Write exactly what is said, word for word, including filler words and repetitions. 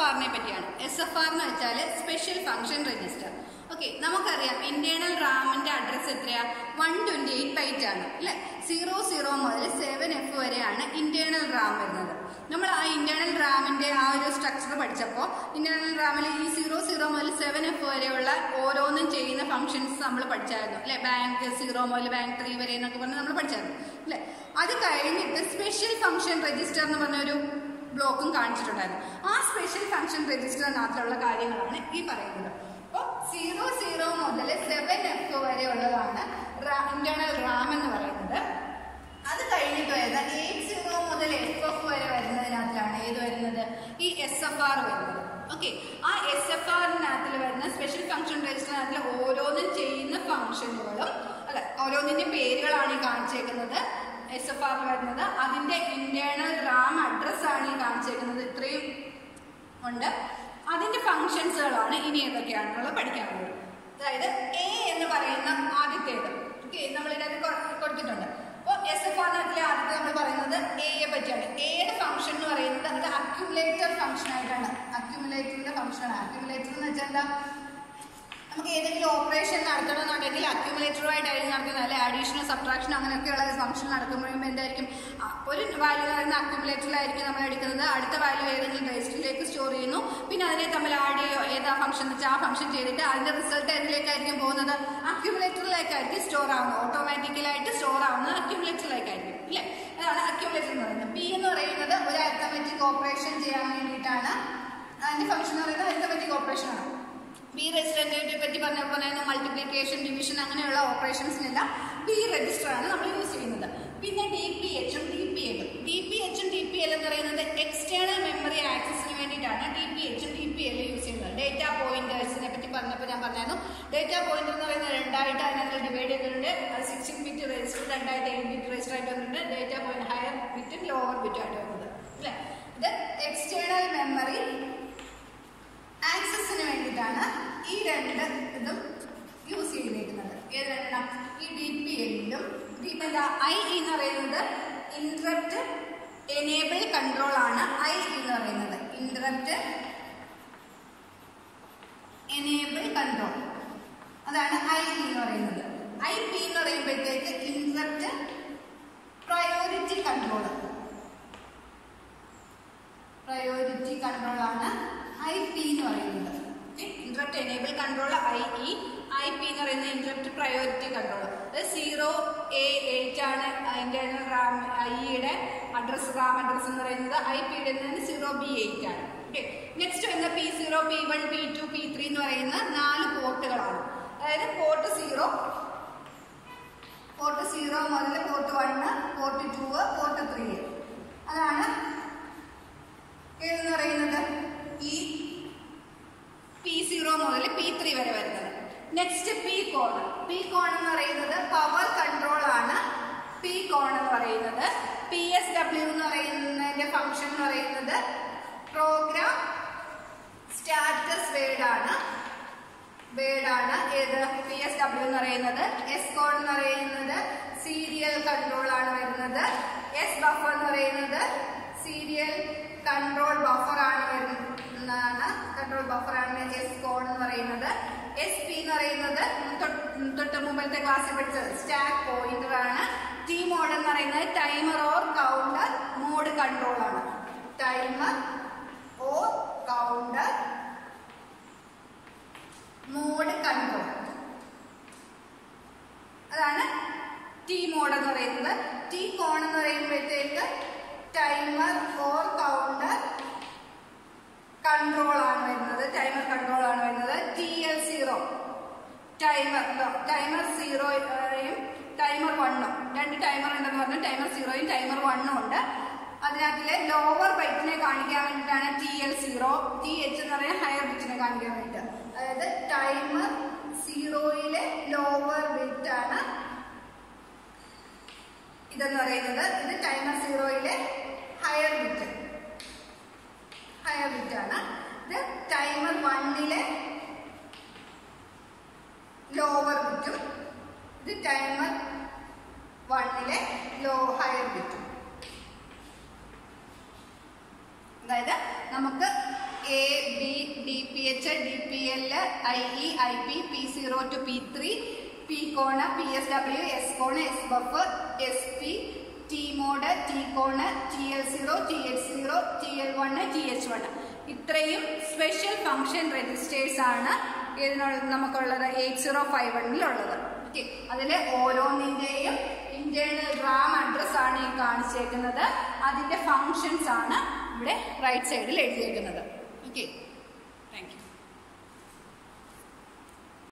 ആറിനെ പറ്റിയാണ്. S F R എന്ന് വെച്ചാൽ സ്പെഷ്യൽ ഫംഗ്ഷൻ രജിസ്റ്റർ. ഓക്കെ, നമുക്കറിയാം ഇന്റേണൽ റാമിന്റെ അഡ്രസ് എത്രയാ? വൺ ട്വന്റി എയ്റ്റ് ബൈറ്റ് ആണ് അല്ലെ. സീറോ സീറോ മുതൽ സെവൻ എഫ് വരെയാണ് ഇന്റേണൽ റാം വരുന്നത്. നമ്മൾ ആ ഇന്റേണൽ റാമിന്റെ ആ ഒരു സ്ട്രക്ചർ പഠിച്ചപ്പോൾ ഇന്റേണൽ റാമിൽ ഈ സീറോ സീറോ മുതൽ സെവൻ എഫ് വരെയുള്ള ഓരോന്നും ചെയ്യുന്ന ഫംഗ്ഷൻസ് നമ്മൾ പഠിച്ചായിരുന്നു അല്ലെ. ബാങ്ക് സീറോ മുതൽ ബാങ്ക് ത്രീ വരെ എന്നൊക്കെ പറഞ്ഞ് നമ്മൾ പഠിച്ചായിരുന്നു അല്ലെ. അത് കഴിഞ്ഞിട്ട് സ്പെഷ്യൽ ഫംഗ്ഷൻ രജിസ്റ്റർ എന്ന് പറഞ്ഞൊരു ബ്ലോക്കും കാണിച്ചിട്ടുണ്ടായിരുന്നു. ആ സ്പെഷ്യൽ ഫംഗ്ഷൻ രജിസ്റ്ററിനകത്തുള്ള കാര്യങ്ങളാണ് ഈ പറയുന്നത്. അപ്പോൾ സീറോ സീറോ മുതൽ സെവൻ എഫ് വരെ ഉള്ളതാണ് ഇന്റേണൽ റാം എന്ന് പറയുന്നത്. അത് കഴിഞ്ഞിട്ട് വരുന്നത് എയ്റ്റ് സീറോ മുതൽ എഫ് എഫ് വരെ വരുന്നതിനകത്താണ് ഏത് വരുന്നത്? ഈ എസ് എഫ് ആർ വരുന്നത്. ഓക്കെ, ആ എസ് എഫ് ആറിനകത്തിൽ വരുന്ന സ്പെഷ്യൽ ഫംഗ്ഷൻ രജിസ്റ്ററിനകത്തിൽ ഓരോന്നും ചെയ്യുന്ന ഫംഗ്ഷനുകളും അല്ല ഓരോന്നിന്റെ പേരുകളാണ് ഈ കാണിച്ചേക്കുന്നത്. എസ് എഫ് ആറിൽ വരുന്നത് അതിന്റെ ഇന്റേണൽ റാം അഡ്രസ് ആണ് ഈ കാണിച്ചേക്കുന്നത്. ഇത്രയും ഉണ്ട്. അതിന്റെ ഫംഗ്ഷൻസുകളാണ് ഇനി ഏതൊക്കെയാണെന്നുള്ളത് പഠിക്കാനുള്ളത്. അതായത് എ എന്ന് പറയുന്ന ആദ്യത്തേത് ഓക്കെ നമ്മൾ ഇതിനകത്ത് കൊടുത്തിട്ടുണ്ട്. അപ്പോൾ എസ് എഫ് ആറിനകത്തിലെ ആദ്യത്തെ നമ്മൾ പറയുന്നത് എയെ പറ്റിയാണ്. എയുടെ ഫംഗ്ഷൻ എന്ന് പറയുന്നത് അത് അക്യുമുലേറ്റർ ഫംഗ്ഷൻ ആയിട്ടാണ്. അക്യുമുലേറ്ററിന്റെ ഫംഗ്ഷനാണ്. അക്യുമുലേറ്റർ എന്ന് വെച്ചാൽ എന്താ? നമുക്ക് ഏതെങ്കിലും ഓപ്പറേഷൻ നടത്തണമെന്നുണ്ടെങ്കിൽ അക്യുമുലേറ്ററുമായിട്ടായിരിക്കും നടക്കുന്നത്. അല്ലെ അഡീഷണൽ സബ്ട്രാക്ഷൻ അങ്ങനെയൊക്കെയുള്ള ഫംഗ്ഷൻ നടക്കുമ്പോഴും എന്തായിരിക്കും? ഒരു വാല്യൂ പറയുന്ന അക്യുമുലേറ്ററിലായിരിക്കും നമ്മൾ എടുക്കുന്നത്. അടുത്ത വാല്യൂ ഏതെങ്കിലും രജിസ്റ്ററിലേക്ക് സ്റ്റോർ ചെയ്യുന്നു. പിന്നെ അതിനെ തമ്മിൽ ആഡ് ചെയ്യോ ഏതാ ഫംഗ്ഷൻ എന്ന് വെച്ചാൽ ആ ഫംഗ്ഷൻ ചെയ്തിട്ട് അതിന്റെ റിസൾട്ട് ഏതിലേക്കായിരിക്കും പോകുന്നത്? അക്യുമുലേറ്ററിലേക്കായിരിക്കും സ്റ്റോർ ആവുന്നത്. ഓട്ടോമാറ്റിക്കലായിട്ട് സ്റ്റോർ ആവുന്നത് അക്യുമുലേറ്ററിലേക്കായിരിക്കും ഇല്ലേ. അതാണ് അക്യുമുലേറ്റർ എന്ന് പറയുന്നത്. പി എന്ന് പറയുന്നത് ഒരു അരിത്തമെറ്റിക് ഓപ്പറേഷൻ ചെയ്യാൻ വേണ്ടിയിട്ടാണ്. അതിന്റെ ഫംഗ്ഷൻ എന്ന് പറയുന്നത് അരിത്തമെറ്റിക് ഓപ്പറേഷൻ ആണ്. ബി രജിസ്റ്ററിനെ പറ്റി പറഞ്ഞ പോലെ മൾട്ടിപ്ലിക്കേഷൻ ഡിവിഷൻ അങ്ങനെയുള്ള ഓപ്പറേഷൻസിനെല്ലാം ബി രജിസ്റ്റർ ആണ് നമ്മൾ യൂസ് ചെയ്യുന്നത്. പിന്നെ ഡി പി എച്ചും ഡി പി എല്ലും ഡി പി എച്ചും ഡി പി എൽ എന്ന് പറയുന്നത് എക്സ്റ്റേണൽ മെമ്മറി ആക്സസിന് വേണ്ടിയിട്ടാണ് ഡി പി എച്ചും ഡി പി എല്ലും യൂസ് ചെയ്യുന്നത്. ഡേറ്റ പോയിന്റേഴ്സിനെ പറ്റി പറഞ്ഞപ്പോൾ ഞാൻ പറഞ്ഞായിരുന്നു. ഡേറ്റ പോയിന്റർ എന്ന് പറയുന്നത് രണ്ടായിട്ട് അതിനകത്ത് ഡിവൈഡ് ചെയ്തിട്ടുണ്ട്. സിക്സ്റ്റീൻ ബിറ്റ് രജിസ്റ്റർ രണ്ടായിട്ട് എയ്റ്റ് ബിറ്റ് രജിസ്റ്റർ ആയിട്ട് വന്നിട്ടുണ്ട്. ഡേറ്റ പോയിന്റ് ഹയർ ബിറ്റും ലോവർ ബിറ്റും ആയിട്ട് വരുന്നത് അല്ലേ. ഇത് എക്സ്റ്റേണൽ മെമ്മറി ആക്സസിന് വേണ്ടിയിട്ടാണ് ഈ രണ്ട് ഇതും യൂസ് ചെയ്തിരിക്കുന്നത്. ഏത് രണ്ടെണ്ണം? ഈ ഡി പി എല്ലിലും ഐ എന്ന് പറയുന്നത് ഇന്ററപ്റ്റ് എനേബിൾ കൺട്രോൾ ആണ്. ഐ എന്ന് പറയുന്നത് ഇന്ററപ്റ്റ് എനേബിൾ കൺട്രോൾ അതാണ് ഐ എന്ന് പറയുന്നത്. ഐ പി എന്ന് പറയുമ്പോഴത്തേക്ക് interrupt priority control priority control ആണ് ഐ പി എന്ന് പറയുന്നത്. Interrupt enable control I E, I P എന്ന് പറയുന്നത് ഇന്ററപ്റ്റ് പ്രയോറിറ്റി കൺട്രോൾ. അത് സീറോ എ എയ്റ്റ് ആണ് ഇന്റേണൽ റാം ഐയുടെ അഡ്രസ് റാം അഡ്രസ് എന്ന് പറയുന്നത്. ഐ പിയുടെ സീറോ ബി എയ്റ്റ് ആണ്. ഓക്കെ, നെക്സ്റ്റ് വരുന്ന P zero P one P two P three എന്ന് പറയുന്ന നാല് പോർട്ടുകളാണ്. അതായത് പോർട്ട് സീറോ പോർട്ട് സീറോ മുതൽ port one port two port three അതാണ് ഏതെന്ന് പറയുന്നത് ഈ പി സീറോ മുതൽ പി ത്രീ വരെ വരുന്നത്. Next P con P con എന്ന് പറയുന്നത് പവർ കൺട്രോൾ ആണ്. പി കോൺ എന്ന് പറയുന്നത് പി എസ് ഡബ്ല്യു എന്ന് പറയുന്നതിന്റെ ഫംഗ്ഷൻ എന്ന് പറയുന്നത് പ്രോഗ്രാം സ്റ്റാറ്റസ് വേർഡ് ആണ് വേർഡ് ആണ് ഏത് പി എസ് ഡബ്ല്യു എന്ന് പറയുന്നത്. എസ് കോൺ എന്ന് പറയുന്നത് സീരിയൽ കൺട്രോൾ ആണ് വരുന്നത്. എസ് ബഫർ എന്ന് പറയുന്നത് സീരിയൽ കൺട്രോൾ ബഫർ ആണ് വരുന്നതാണ് കൺട്രോൾ ബഫർ ആണ് എസ് കോൺ എന്ന് പറയുന്നത്. എസ് പി എന്ന് പറയുന്നത് തൊട്ട് മുമ്പത്തെ ക്ലാസ്സിൽ പഠിച്ചത് സ്റ്റാക്ക് പോയിന്റർ ആണ്. ടി മോഡ് എന്ന് പറയുന്നത് timer or counter mode control ആണ്. Timer or counter mode control അതാണ് ടി മോഡ് എന്ന് പറയുന്നത്. ടി കോൺ എന്ന് പറയുമ്പോഴത്തേക്ക് ടൈമർ ഓർ കൗണ്ടർ കൺട്രോൾ ആണ് വരുന്നത്. ടൈമർ കൺട്രോൾ ആണ് വരുന്നത്. T L zero timer timer സീറോയും ടൈമർ വണ്ണും രണ്ട് ടൈമർ ഉണ്ടെന്ന് പറഞ്ഞാൽ ടൈമർ സീറോയും ടൈമർ വണ്ണും ഉണ്ട്. അതിനകത്തിലെ ലോവർ ബൈറ്റിനെ കാണിക്കാൻ വേണ്ടിയിട്ടാണ് T L zero. T H എന്ന് പറയുന്നത് ഹയർ ബിറ്റിനെ കാണിക്കാൻ വേണ്ടിയിട്ട്. അതായത് ടൈമർ സീറോയിലെ ലോവർ ബിറ്റ് ആണ് ഇതെന്ന് പറയുന്നത്. ഇത് ടൈമർ സീറോയിലെ ഹയർ ബിറ്റ് ഹയർ ബിറ്റ് ആണ്. ഇത് ടൈമർ വണ്ണിലെ ലോവർ ബിറ്റും ഇത് ടൈമർ വണ്ണിലെ ലോ ഹയർ ബിറ്റും. അതായത് നമുക്ക് A B D P H D P L I E I P P zero two P three P con P S W S con S buf S P T mode T con T L zero T H zero T L one T H one ഇത്രയും special function registers ആണ് ഇതിനുള്ള നമുക്കുള്ളത് eight zero five വണ്ണിലുള്ളത്. Okay, അതിൽ ഓരോന്നിന്റെയും internal Ram address ആണ് ഈ കാണിച്ചേക്കുന്നത്. അതിന്റെ ഫങ്ഷൻസ് ആണ് ഇവിടെ റൈറ്റ് സൈഡിൽ എഴുതിയേക്കുന്നത്. ഓക്കെ.